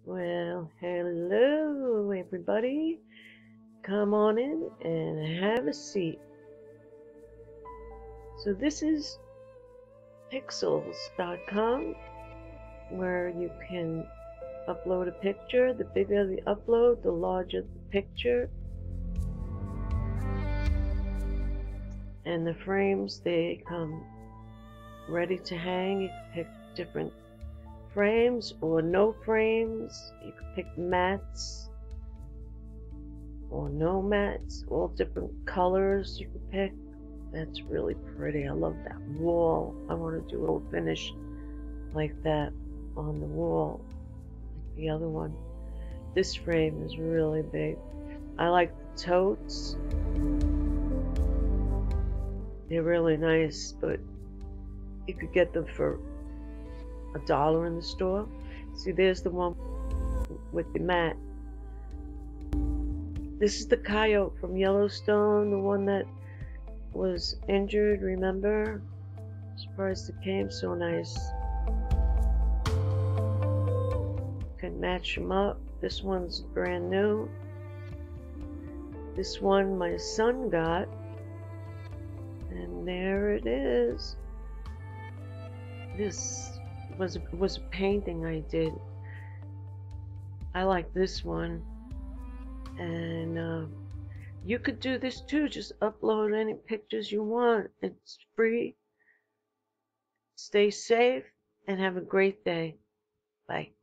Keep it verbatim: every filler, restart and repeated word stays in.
Well, hello everybody. Come on in and have a seat. So this is pixels dot com, where you can upload a picture. The bigger the upload, the larger the picture. And the frames, they come ready to hang. You can pick different frames or no frames. You can pick mats or no mats, all different colors you can pick. That's really pretty. I love that wall. I want to do a little finish like that on the wall, like the other one. This frame is really big. I like the totes. They're really nice, but you could get them for a dollar in the store. See, there's the one with the mat. This is the coyote from Yellowstone, the one that was injured, remember? I'm surprised it came so nice. Can match them up. This one's brand new. This one my son got. And there it is. This was was a painting I did. I like this one, and uh, you could do this too. Just upload any pictures you want. It's free. Stay safe and have a great day. Bye.